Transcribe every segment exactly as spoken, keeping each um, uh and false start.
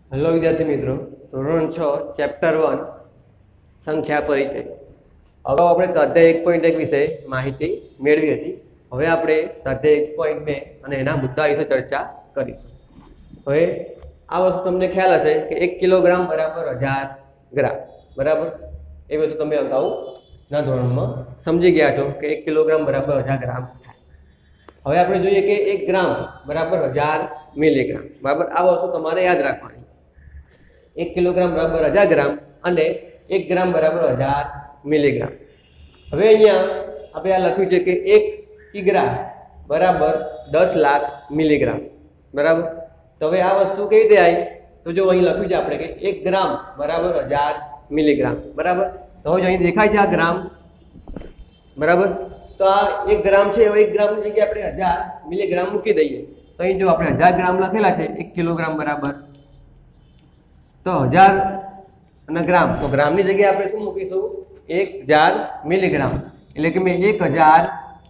Hello विद्यार्थी मित्रों, धोरण छ चैप्टर वन संख्या परिचय। अगाऊ આપણે સ્વાધ્યાય એક પોઈન્ટ એક વિશે માહિતી મેળવી હતી। હવે આપણે સ્વાધ્યાય એક પોઈન્ટ બે અને એના મુદ્દા વિશે ચર્ચા કરીશું। હવે આ વસ્તુ તમને ખ્યાલ હશે કે એક કિલોગ્રામ બરાબર હજાર ગ્રામ બરાબર, એ વસ્તુ તમે અગાઉના ધોરણમાં સમજી ગયા છો કે એક કિલોગ્રામ બરાબર હજાર ગ્રામ થાય। હવે આપણે જોઈએ કે એક ગ્રામ બરાબર હજાર મિલીગ્રામ બરાબર, આ વસ્તુ તમારે યાદ રાખવાની। एक किलोग्राम बराबर हज़ार ग्राम अने एक ग्राम बराबर हज़ार मिलीग्राम। हवे अहींया आपणे आ लख्युं छे के एक किग्रा बराबर दस लाख मिलीग्राम बराबर। तो हवे आ वस्तु केवी रीते आई, तो जो अहीं लख्युं छे आपणे के एक ग्राम बराबर हज़ार मिलीग्राम बराबर। तो हवे अहीं देखाय छे आ ग्राम बराबर, तो आ एक ग्राम छे। हवे एक ग्रामनी जग्याए आपणे हज़ार मिलीग्राम मूकी दઈએ तो अहीं जो आपणे हज़ार ग्राम लखेला छे एक किलोग्राम बराबर, तो हज़ार અને ગ્રામ, તો ગ્રામની જગ્યાએ આપણે શું મૂકીશું એક હજાર મિલીગ્રામ, એટલે કે મેં એક હજાર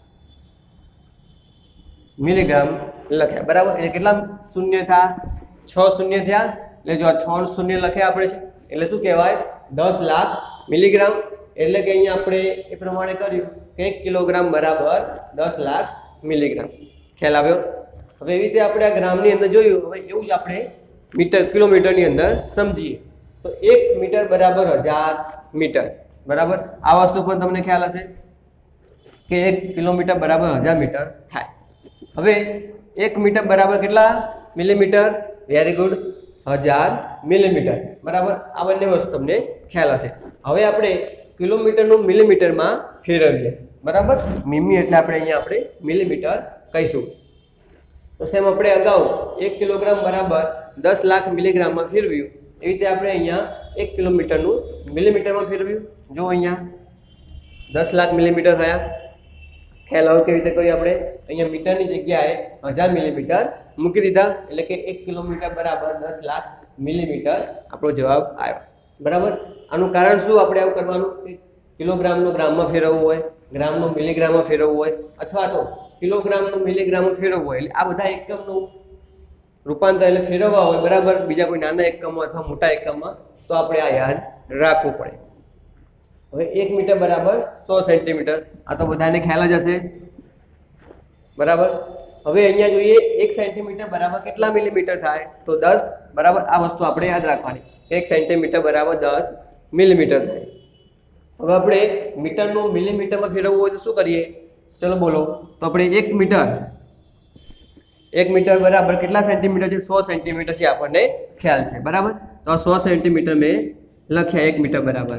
મિલીગ્રામ લખ્યા બરાબર। એટલે કેટલા શૂન્ય થયા? છ શૂન્ય થયા, એટલે જો આ છ શૂન્ય લખ્યા આપણે છે એટલે શું કહેવાય દસ લાખ મિલીગ્રામ। એટલે કે અહીંયા આપણે એ પ્રમાણે કર્યું કે એક કિલોગ્રામ બરાબર દસ લાખ મિલીગ્રામ। ખ્યાલ આવ્યો? હવે એવી રીતે આપણે આ ગ્રામની અંદર જોયું। હવે એવું જ આપણે मीटर किलोमीटर नी अंदर समझिए तो एक मीटर बराबर हजार मीटर बराबर। आ वस्तु पर तमने ख्याल हशे कि एक किलोमीटर बराबर हजार मीटर थाय। हवे एक मीटर बराबर केटला मिलीमीटर? वेरी गुड, हजार मिलीमीटर बराबर। आ बंने वस्तु तमने ख्याल हशे। हवे आपणे किलोमीटर नु मिलीमीटर में फेरवीए बराबर। मीमी एटले आपणे अहींया आपणे मिलीमीटर कहीशुं। तो सेम अपने अगाऊ एक किलोग्राम बराबर दस लाख मिलीग्राम में फेरव्यू, एवी रीते आपणे अहींया एक किलोमीटर नु मिलीमीटर में फेरव्यू। जो अहींया दस लाख मिलीमीटर थया। ख्याल आव्यो केवी रीते करीए आपणे? अहींया मीटरनी जग्याए हज़ार मिलीमीटर मूकी दीधा, एटले के एक किलोमीटर बराबर दस लाख मिलीमीटर आपणो जवाब आव्यो बराबर। आनुं कारण शुं आपणे आवुं करवानुं? किलोग्रामनो ग्राम में फेरववुं होय, ग्रामनो मिलीग्राम में फेरववुं होय, अथवा तो किलोग्राम मिलीग्राम में फेरववुं होय, एटले आ बधा एकमनुं रूपांतर एटले फेरववा होय बराबर, बीजा कोई नाना एकम अथवा मोटा एकम में, तो आपणे आ याद राखवुं पड़े। हवे एक मीटर बराबर सौ सेंटीमीटर, आ तो बधाने ख्याल ज हशे बराबर। हवे अहींया जोईए एक सेंटीमीटर बराबर केटला मिलीमीटर थाय? तो दस बराबर। आ वस्तु आपणे याद राखवानी, एक सेंटीमीटर बराबर दस मिलीमीटर थाय। हवे आपणे मीटरनुं मिलीमीटर में फेरववुं होय तो शुं करीए? चलो बोलो। तो अपने एक मीटर एक मीटर बराबर कितना सेंटीमीटर है? सौ सेंटीमीटर से आपने ख्याल है बराबर। तो सौ सेंटीमीटर में लख्या एक मीटर बराबर।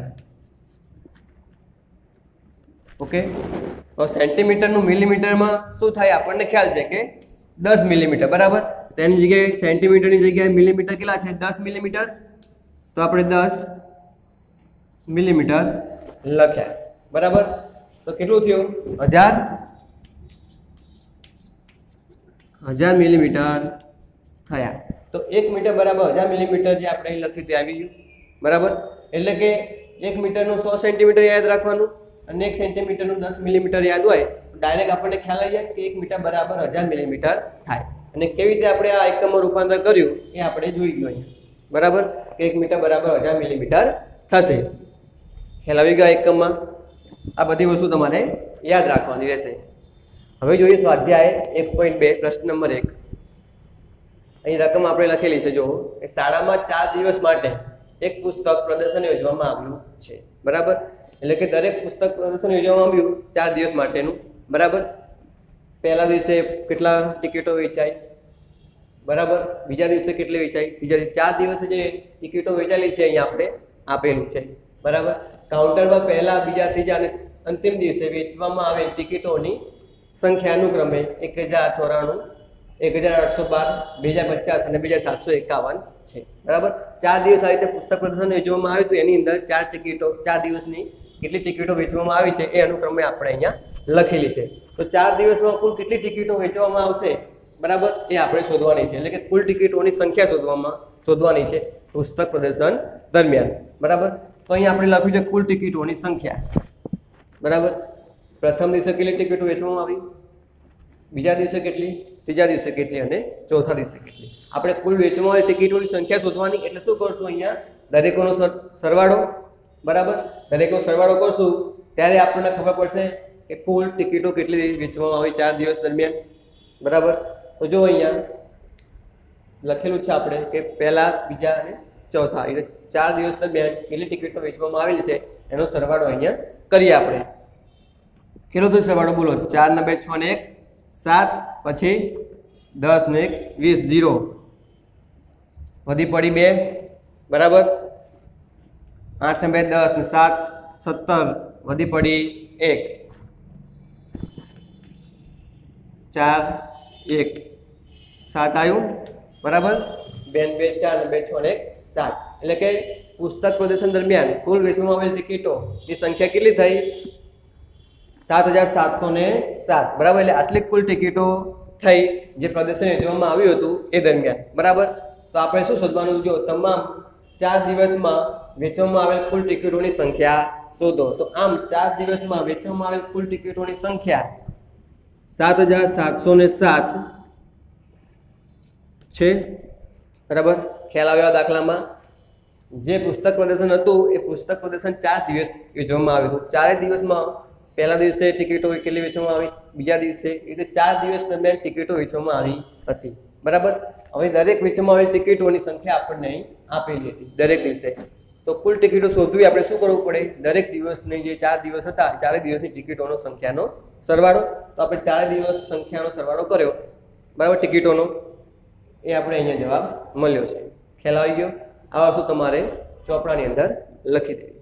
ओके, तो सेंटीमीटर नु मिलीमीटर में शू थाय आपने ख्याल है कि दस मिलीमीटर बराबर। तो एनी जगह सेंटीमीटर की जगह मिलीमीटर केटला है? दस मिलीमीटर। तो आपणे दस मिलीमीटर लख्या बराबर। तो केटलुं थयुं? हजार हजार मिलीमीटर थया। तो एक मीटर बराबर हजार मिलीमीटर जे आपणे लखी ते आवी गयुं बराबर। एटले के एक मीटर नु सौ सेंटीमीटर याद राखवानुं अने एक सेंटीमीटर नु दस मिलीमीटर याद होय तो डायरेक्ट आपणे ख्याल आई जाय कि एक मीटर बराबर हजार मिलीमीटर थाय। अने केवी रीते आपणे आ एकममां रूपांतर कर्युं ए आपणे जोई गयुं अहींया बराबर, कि एक मीटर बराबर हजार मिलीमीटर थशे। ख्याल आवी गयो एकममां? आ बधी वस्तु तमारे याद राखवानी रहेशे। हवे जोईए स्वाध्याय एक पॉइंट बे प्रश्न नंबर एक। अहीं रकम आपणे लखेली छे, जो शाळामां चार दिवस माटे एक पुस्तक प्रदर्शन योजवामां आव्युं छे बराबर। एटले के दरेक पुस्तक प्रदर्शन योजवामां आव्युं चार दिवस माटेनुं बराबर। पहला दिवसे केटला टिकिटो वेचाई बराबर, बीजा दिवसे केटली वेचाई, तीजा दिवसे चार दिवसे जे टिकिटो वेचायेली छे अहीं आपणे आपेलुं छे बराबर। काउंटर में पहला बीजा तीजा अने अंतिम दिवसे वेचवामां आवेल टिकिटोनी संख्या अनुक्रमे एक हज़ार चौराणु, एक हज़ार आठ सौ बार, बीजा पचास और बीजा सात सौ एकावन है बराबर। चार दिवस आ रीते पुस्तक प्रदर्शन वेचवामां आव्युं तो एनी अंदर चार टिकिटो चार दिवसनी केटली टिकिटो वेचवामां आवी छे ए अनुक्रमे आपणे अहींया लखेली छे। तो चार दिवसमां कुल केटली टिकिटो वेचवामां आवशे बराबर ए आपणे शोधवानी छे। एटले के कुल टिकिटोनी संख्या शोधवामां शोधवानी छे पुस्तक प्रदर्शन दरमियान बराबर। तो अहीं आपणे लख्युं छे कुल टिकिटोनी संख्या बराबर। प्रथम दिवसे केटली टिकिटो वेचवामां आवी, बीजा दिवसे केटली, ત્રીજા દિવસે કેટલી અને ચોથા દિવસે કેટલી. આપણે કુલ વેચવામાં આવેલી ટિકિટોની સંખ્યા શોધવાની, એટલે શું કરશું અહીંયા દરેકોનો સરવાળો, બરાબર, દરેકનો સરવાળો કરશું ત્યારે આપણને ખબર પડશે કે કુલ ટિકિટો કેટલી વેચવામાં આવી ચાર દિવસ દરમિયાન, બરાબર. તો જો અહીંયા લખેલું છે આપણે કે પહેલા, બીજા અને ચોથા, એટલે ચાર દિવસ દરમિયાન કેટલી ટિકિટો વેચવામાં આવેલી છે એનો સરવાળો અહીંયા કરીએ આપણે. કેટલો થશે સરવાળો બોલો? ચાર ને બે છ ને એક સાત, પછી દસ ને એક વીસ, જીરો વધી પડી બે, બરાબર. આઠ ને બે દસ ને સાત સત્તર, વધી પડી એક, ચાર એક સાત આવ્યું, બરાબર. બે ને બે ચાર ને બે છ ને એક સાત. એટલે કે પુસ્તક પ્રદર્શન દરમિયાન કુલ વેચવામાં આવેલી ટિકિટોની સંખ્યા કેટલી થઈ? સાત હજાર સાતસો ને સાત, બરાબર. એટલે આટલી કુલ ટિકિટો થઈ જે પ્રદર્શન યોજવામાં આવ્યું હતું એ દરમિયાન, બરાબર. તો આપણે શું શોધવાનું? જો તમામ ચાર દિવસમાં વેચવામાં આવેલ કુલ ટિકિટોની સંખ્યા શોધો. તો આમ ચાર દિવસમાં વેચવામાં આવેલ કુલ ટિકિટોની સંખ્યા સાત હજાર સાતસો ને સાત છે, બરાબર. ખ્યાલ આવેલા દાખલામાં જે પુસ્તક પ્રદર્શન હતું એ પુસ્તક પ્રદર્શન ચાર દિવસ યોજવામાં આવ્યું હતું. ચારે દિવસમાં પહેલા દિવસે ટિકિટો કેટલી વેચવામાં આવી, બીજા દિવસે, એટલે ચાર દિવસ દરમિયાન ટિકિટો વેચવામાં આવી હતી, બરાબર. હવે દરેક વેચવામાં આવેલી ટિકિટોની સંખ્યા આપણને અહીં આપેલી હતી દરેક દિવસે. તો કુલ ટિકિટો શોધવી આપણે શું કરવું પડે? દરેક દિવસની જે ચાર દિવસ હતા ચારે દિવસની ટિકિટોનો સંખ્યાનો સરવાળો. તો આપણે ચાર દિવસ સંખ્યાનો સરવાળો કર્યો, બરાબર, ટિકિટોનો, એ આપણે અહીંયા જવાબ મળ્યો છે. ખ્યાલ આવી ગયો? આ વસ્તુ તમારે ચોપડાની અંદર લખી દેવી.